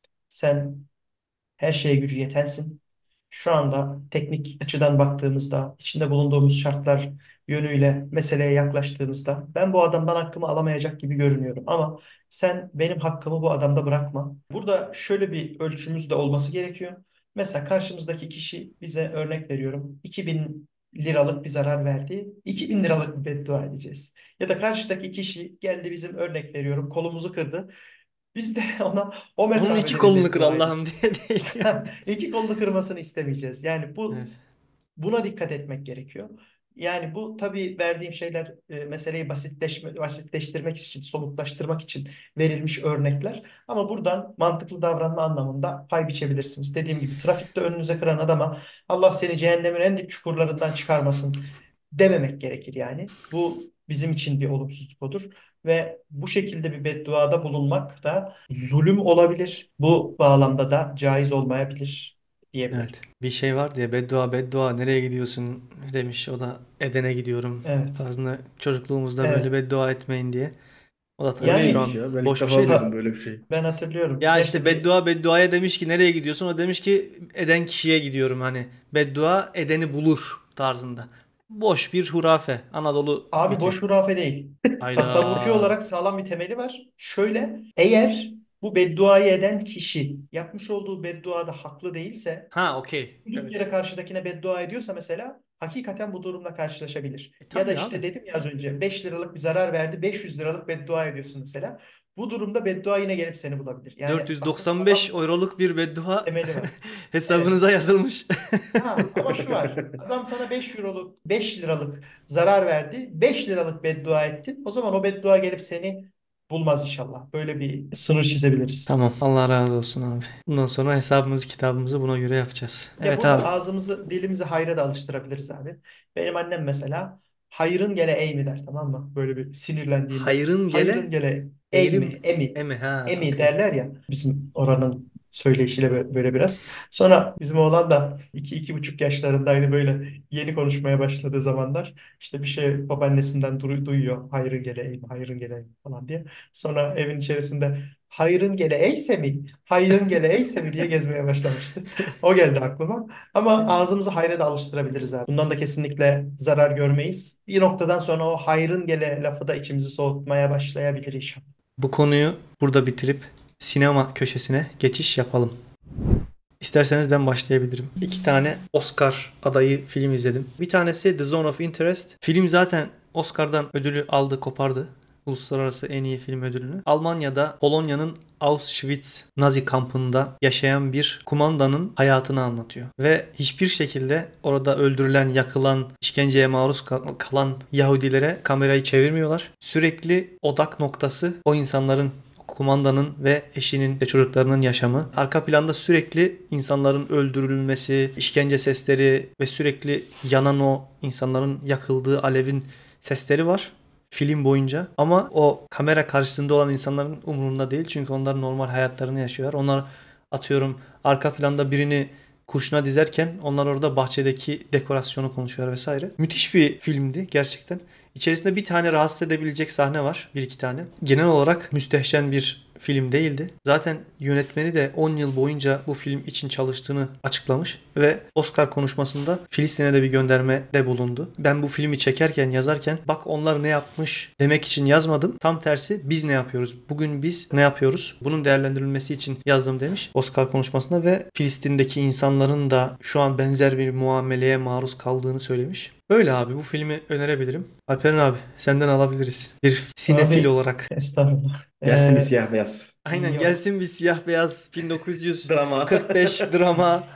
Sen her şeye gücü yetensin. Şu anda teknik açıdan baktığımızda, içinde bulunduğumuz şartlar yönüyle meseleye yaklaştığımızda ben bu adamdan hakkımı alamayacak gibi görünüyorum. Ama sen benim hakkımı bu adamda bırakma. Burada şöyle bir ölçümüz de olması gerekiyor. Mesela karşımızdaki kişi bize örnek veriyorum. iki bin liralık bir zarar verdi. iki bin liralık bir beddua edeceğiz. Ya da karşıdaki kişi geldi bizim örnek veriyorum kolumuzu kırdı. Biz de ona o onun iki mesabede bir kolunu kır beddua Allah'ım edeceğiz. diye değil yani. İki kolunu kırmasını istemeyeceğiz. Yani Evet. bu buna dikkat etmek gerekiyor. Yani bu tabii verdiğim şeyler e, meseleyi basitleşme, basitleştirmek için, somutlaştırmak için verilmiş örnekler. Ama buradan mantıklı davranma anlamında pay biçebilirsiniz. Dediğim gibi trafikte önünüze kıran adama Allah seni cehennemin en dip çukurlarından çıkarmasın dememek gerekir yani. Bu bizim için bir olumsuzluk olur ve bu şekilde bir bedduada bulunmak da zulüm olabilir. Bu bağlamda da caiz olmayabilir diyebilirim. Evet. Bir şey var diye beddua beddua nereye gidiyorsun demiş. O da Eden'e gidiyorum Evet. tarzında çocukluğumuzda böyle Evet. beddua etmeyin diye. O da tabii O şu Yani neymiş an ya? Ben ilk boş bir defa şey de. duydum ta- böyle bir şey. ben hatırlıyorum. Ya Ya işte işte bir beddua bedduaya demiş ki nereye gidiyorsun? O demiş ki eden kişiye gidiyorum hani. Beddua edeni bulur tarzında. Boş bir hurafe. Anadolu abi miti. boş hurafe değil. Tasavvufi Hayda. olarak sağlam bir temeli var. Şöyle, eğer bu bedduayı eden kişi yapmış olduğu bedduada haklı değilse, Ha okey. durduk Evet. yere karşıdakine beddua ediyorsa mesela hakikaten bu durumla karşılaşabilir. E Ya da tabii abi. işte dedim ya az önce beş liralık bir zarar verdi, beş yüz liralık beddua ediyorsun mesela. Bu durumda beddua yine gelip seni bulabilir. Yani asıl dört yüz doksan beş sağlam bir euroluk bir beddua temeli var. Evet. hesabınıza yazılmış. Ha, ama şu var. Adam sana beş euroluk, beş liralık zarar verdi. beş liralık beddua ettin. O zaman o beddua gelip seni bulmaz inşallah. Böyle bir sınır çizebiliriz. Tamam. Allah razı olsun abi. Bundan sonra hesabımızı kitabımızı buna göre yapacağız. Ya Evet burada abi. ağzımızı, dilimizi hayra da alıştırabiliriz abi. Benim annem mesela hayrın gele ey mi der, tamam mı? Böyle bir sinirlendiğinde Hayrın hayrın gele gele ey eğrim mi, emi, emi ha emi okey. derler ya. Bizim oranın söyleyişiyle bö- böyle biraz. Sonra bizim oğlan da iki, iki buçuk yaşlarındaydı, böyle yeni konuşmaya başladığı zamanlar. İşte bir şey babaannesinden du- duyuyor. Hayrın gele ey mi, hayrın gele ey mi falan diye. Sonra evin içerisinde hayrın gele eyse mi, hayrın gele eyse mi diye gezmeye başlamıştı. O geldi aklıma. Ama ağzımızı hayra da alıştırabiliriz abi. Bundan da kesinlikle zarar görmeyiz. Bir noktadan sonra o hayrın gele lafı da içimizi soğutmaya başlayabilir inşallah. Bu konuyu burada bitirip sinema köşesine geçiş yapalım. İsterseniz ben başlayabilirim. İki tane Oscar adayı film izledim. Bir tanesi The Zone of Interest. Film zaten Oscar'dan ödülü aldı, kopardı. Uluslararası en iyi film ödülünü. Almanya'da Polonya'nın Auschwitz Nazi kampında yaşayan bir kumandanın hayatını anlatıyor. Ve hiçbir şekilde orada öldürülen, yakılan, işkenceye maruz kal- kalan Yahudilere kamerayı çevirmiyorlar. Sürekli odak noktası o insanların, kumandanın ve eşinin ve çocuklarının yaşamı. Arka planda sürekli insanların öldürülmesi, işkence sesleri ve sürekli yanan o insanların yakıldığı alevin sesleri var film boyunca. Ama o kamera karşısında olan insanların umurunda değil. Çünkü onlar normal hayatlarını yaşıyorlar. Onlar atıyorum arka planda birini kurşuna dizerken onlar orada bahçedeki dekorasyonu konuşuyorlar vesaire. Müthiş bir filmdi gerçekten. İçerisinde bir tane rahatsız edebilecek sahne var. Bir iki tane. Genel olarak müstehcen bir film değildi. Zaten yönetmeni de on yıl boyunca bu film için çalıştığını açıklamış ve Oscar konuşmasında Filistin'e de bir göndermede bulundu. Ben bu filmi çekerken, yazarken bak onlar ne yapmış demek için yazmadım. Tam tersi biz ne yapıyoruz? Bugün biz ne yapıyoruz? Bunun değerlendirilmesi için yazdım demiş Oscar konuşmasında ve Filistin'deki insanların da şu an benzer bir muameleye maruz kaldığını söylemiş. Öyle abi, bu filmi önerebilirim. Alperen abi senden alabiliriz. Bir sinefil Abi olarak. estağfurullah. Gelsin bir Ee, siyah beyaz. Aynen, yok. gelsin bir siyah beyaz bin dokuz yüz Drama. kırk beş drama.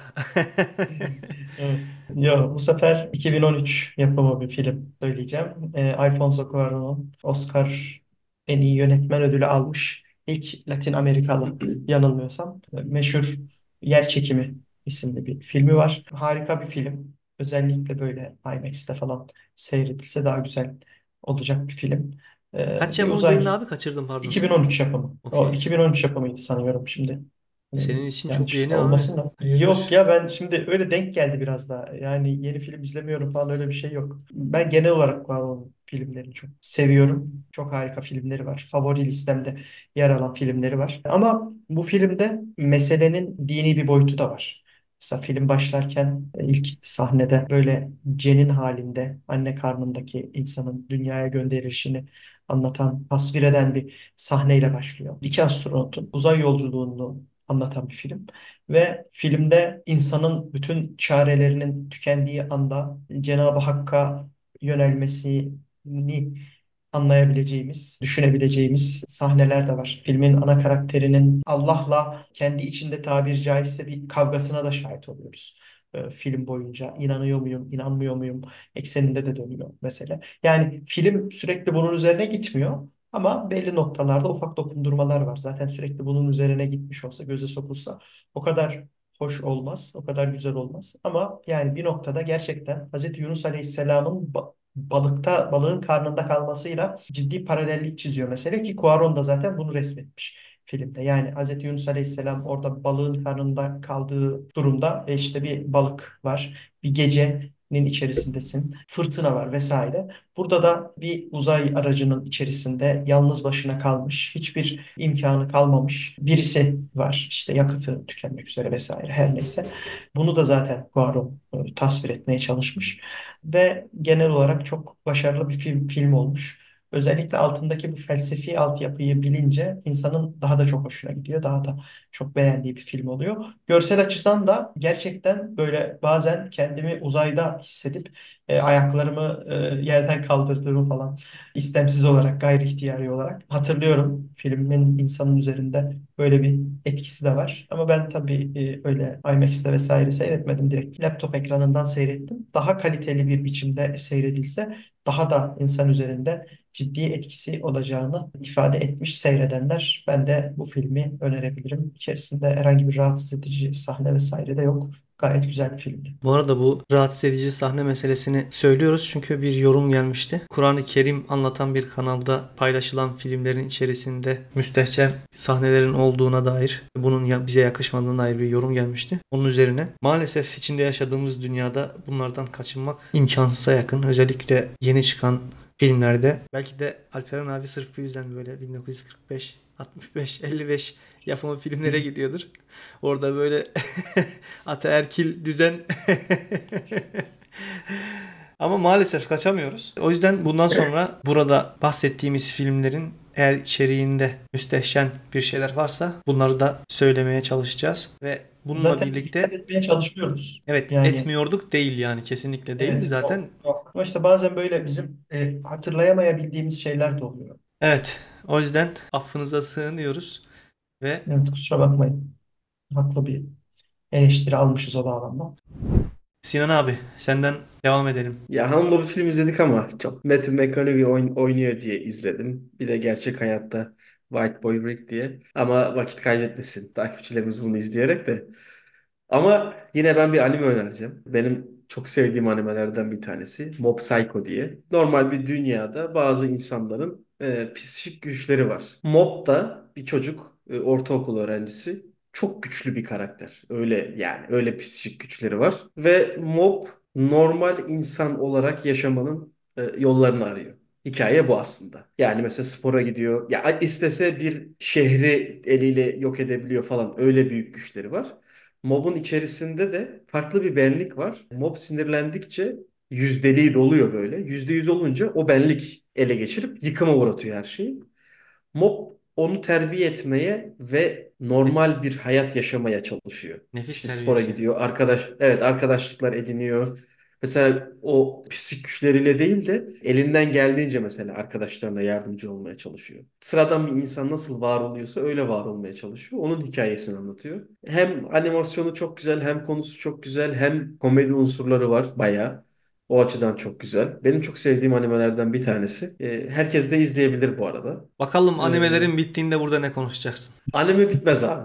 Evet. Yo, bu sefer iki bin on üç yapımı bir film söyleyeceğim. Ee, Alfonso Cuarón'un Oscar en iyi yönetmen ödülü almış ilk Latin Amerikalı, yanılmıyorsam. Ee, Meşhur Yer Çekimi isimli bir filmi var. Harika bir film. Özellikle böyle IMAX'te falan seyredilse daha güzel olacak bir film. Ee, Kaç bir yapımı dedin uzay abi? Kaçırdım, pardon. iki bin on üç yapımı. O Okey. iki bin on üç yapımıydı sanıyorum şimdi. Ee, Senin için çok Yanlış yeni abi. olmasın da. Yok Hayırdır? ya, ben şimdi öyle denk geldi biraz da. Yani yeni film izlemiyorum falan, öyle bir şey yok. Ben genel olarak Cuarón'un filmlerini çok seviyorum. Çok harika filmleri var. Favori listemde yer alan filmleri var. Ama bu filmde meselenin dini bir boyutu da var. Mesela film başlarken ilk sahnede böyle cenin halinde anne karnındaki insanın dünyaya gönderilişini anlatan, tasvir eden bir sahneyle başlıyor. İki astronotun uzay yolculuğunu anlatan bir film. Ve filmde insanın bütün çarelerinin tükendiği anda Cenab-ı Hakk'a yönelmesini anlayabileceğimiz, düşünebileceğimiz sahneler de var. Filmin ana karakterinin Allah'la kendi içinde tabiri caizse bir kavgasına da şahit oluyoruz. Ee, Film boyunca inanıyor muyum, inanmıyor muyum ekseninde de dönüyor mesele. Yani film sürekli bunun üzerine gitmiyor. Ama belli noktalarda ufak dokundurmalar var. Zaten sürekli bunun üzerine gitmiş olsa, göze sokulsa o kadar hoş olmaz, o kadar güzel olmaz. Ama yani bir noktada gerçekten Hazreti Yunus Aleyhisselam'ın ba- balıkta, balığın karnında kalmasıyla ciddi paralellik çiziyor mesele, ki Cuarón da zaten bunu resmetmiş filmde. Yani Hazreti Yunus Aleyhisselam orada balığın karnında kaldığı durumda e, işte bir balık var. Bir gecenin içerisindesin. Fırtına var vesaire. Burada da bir uzay aracının içerisinde yalnız başına kalmış, hiçbir imkanı kalmamış birisi var. İşte yakıtı tükenmek üzere vesaire, her neyse. Bunu da zaten Cuarón e, tasvir etmeye çalışmış ve genel olarak çok başarılı bir film, film olmuş. Özellikle altındaki bu felsefi altyapıyı bilince insanın daha da çok hoşuna gidiyor. Daha da çok beğendiği bir film oluyor. Görsel açıdan da gerçekten böyle bazen kendimi uzayda hissedip e, ayaklarımı e, yerden kaldırdığımı falan, istemsiz olarak, gayri ihtiyari olarak hatırlıyorum. Filmin insanın üzerinde böyle bir etkisi de var. Ama ben tabii e, öyle IMAX'te vesaire seyretmedim. Direkt laptop ekranından seyrettim. Daha kaliteli bir biçimde seyredilse daha da insan üzerinde ciddi etkisi olacağını ifade etmiş seyredenler. Ben de bu filmi önerebilirim. İçerisinde herhangi bir rahatsız edici sahne vesaire de yok. Gayet güzel bir filmdi. Bu arada bu rahatsız edici sahne meselesini söylüyoruz çünkü bir yorum gelmişti. Kur'an-ı Kerim anlatan bir kanalda paylaşılan filmlerin içerisinde müstehcen sahnelerin olduğuna dair, bunun ya- bize yakışmadığına dair bir yorum gelmişti. Onun üzerine maalesef içinde yaşadığımız dünyada bunlardan kaçınmak imkansıza yakın. Özellikle yeni çıkan filmlerde. Belki de Alperen abi sırf bu yüzden böyle bin dokuz yüz kırk beş, altmış beş, elli beş yapımı filmlere gidiyordur. Orada böyle ataerkil düzen. Ama maalesef kaçamıyoruz. O yüzden bundan sonra burada bahsettiğimiz filmlerin eğer içeriğinde müstehcen bir şeyler varsa bunları da söylemeye çalışacağız. Ve bununla Zaten dikkat birlikte etmeye çalışıyoruz. evet, Yani etmiyorduk değil, yani kesinlikle değildi evet, zaten. o, o. Ama işte bazen böyle bizim e, hatırlayamayabildiğimiz şeyler de oluyor. Evet, o yüzden affınıza sığınıyoruz ve Evet, kusura bakmayın. Haklı bir eleştiri almışız o bağlamda. Sinan abi senden devam edelim. Ya Hanım'la bir film izledik ama çok Matthew McConaughey oyn- oynuyor diye izledim. Bir de gerçek hayatta White Boy Rick diye. Ama vakit kaybetmesin takipçilerimiz bunu izleyerek de. Ama yine ben bir anime önereceğim. Benim çok sevdiğim animelerden bir tanesi. Mob Psycho diye. Normal bir dünyada bazı insanların e, psikik güçleri var. Mob da bir çocuk, e, ortaokul öğrencisi. Çok güçlü bir karakter. Öyle yani öyle psikik güçleri var. Ve Mob normal insan olarak yaşamanın e, yollarını arıyor. Hikaye bu aslında. Yani mesela spora gidiyor. Ya istese bir şehri eliyle yok edebiliyor falan. Öyle büyük güçleri var. Mob'un içerisinde de farklı bir benlik var. Mob sinirlendikçe yüzdeliği doluyor böyle. Yüzde yüz olunca o benlik ele geçirip yıkıma uğratıyor her şeyi. Mob onu terbiye etmeye ve normal bir hayat yaşamaya çalışıyor. Nefis İşte spora terbiyesi. gidiyor. Arkadaş, evet, arkadaşlıklar ediniyor. Mesela o pislik güçleriyle değil de elinden geldiğince mesela arkadaşlarına yardımcı olmaya çalışıyor. Sıradan bir insan nasıl var oluyorsa öyle var olmaya çalışıyor. Onun hikayesini anlatıyor. Hem animasyonu çok güzel, hem konusu çok güzel, hem komedi unsurları var bayağı. O açıdan çok güzel. Benim çok sevdiğim animelerden bir tanesi. Ee, herkes de izleyebilir bu arada. Bakalım Ee, animelerin bittiğinde burada ne konuşacaksın? Anime bitmez abi.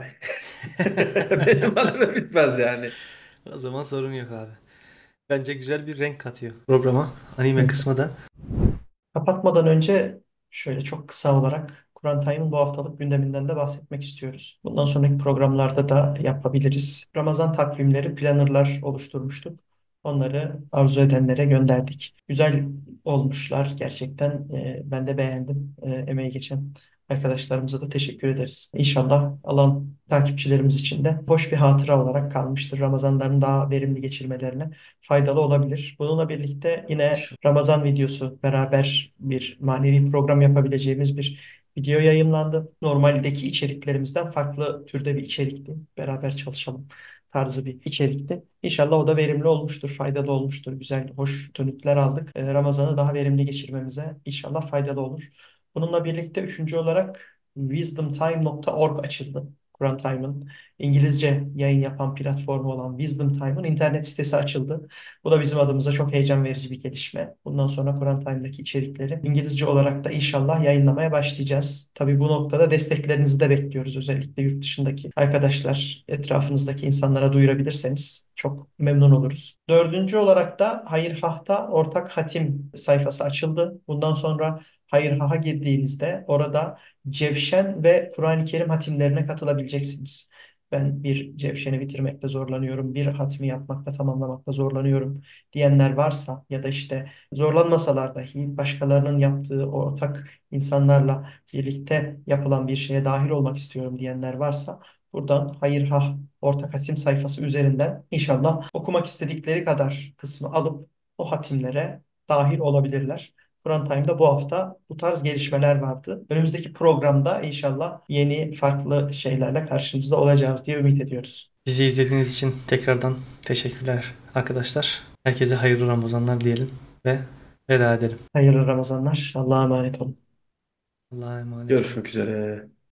Benim anime bitmez yani. O zaman sorun yok abi. Bence güzel bir renk katıyor programa. Anime kısmı da. Kapatmadan önce şöyle çok kısa olarak Kur'an Time'ın bu haftalık gündeminden de bahsetmek istiyoruz. Bundan sonraki programlarda da yapabiliriz. Ramazan takvimleri, plannerlar oluşturmuştuk. Onları arzu edenlere gönderdik. Güzel olmuşlar gerçekten. Ee, ben de beğendim. Ee, emeği geçen arkadaşlarımıza da teşekkür ederiz. İnşallah alan takipçilerimiz için de hoş bir hatıra olarak kalmıştır. Ramazanlarını daha verimli geçirmelerine faydalı olabilir. Bununla birlikte yine İnşallah. Ramazan videosu beraber bir manevi program yapabileceğimiz bir video yayınlandı. Normaldeki içeriklerimizden farklı türde bir içerikti. Beraber çalışalım tarzı bir içerikti. İnşallah o da verimli olmuştur, faydalı olmuştur. Güzel, hoş dönütler aldık. Ee, Ramazan'ı daha verimli geçirmemize inşallah faydalı olur. Bununla birlikte üçüncü olarak wisdom time nokta org açıldı. Kur'an Time'ın İngilizce yayın yapan platformu olan Wisdom Time'ın internet sitesi açıldı. Bu da bizim adımıza çok heyecan verici bir gelişme. Bundan sonra Kur'an Time'daki içerikleri İngilizce olarak da inşallah yayınlamaya başlayacağız. Tabii bu noktada desteklerinizi de bekliyoruz. Özellikle yurt dışındaki arkadaşlar, etrafınızdaki insanlara duyurabilirseniz çok memnun oluruz. Dördüncü olarak da Hayırhah'ta ortak hatim sayfası açıldı. Bundan sonra Hayırhah'a girdiğinizde orada Cevşen ve Kur'an-ı Kerim hatimlerine katılabileceksiniz. Ben bir Cevşen'i bitirmekte zorlanıyorum, bir hatmi yapmakta, tamamlamakta zorlanıyorum diyenler varsa ya da işte zorlanmasalar dahi başkalarının yaptığı ortak insanlarla birlikte yapılan bir şeye dahil olmak istiyorum diyenler varsa buradan Hayırhah ortak hatim sayfası üzerinden inşallah okumak istedikleri kadar kısmı alıp o hatimlere dahil olabilirler. Kur'an Time'da bu hafta bu tarz gelişmeler vardı. Önümüzdeki programda inşallah yeni farklı şeylerle karşınızda olacağız diye ümit ediyoruz. Bizi izlediğiniz için tekrardan teşekkürler arkadaşlar. Herkese hayırlı Ramazanlar diyelim ve veda edelim. Hayırlı Ramazanlar. Allah'a emanet olun. Allah'a emanet olun. Görüşmek üzere.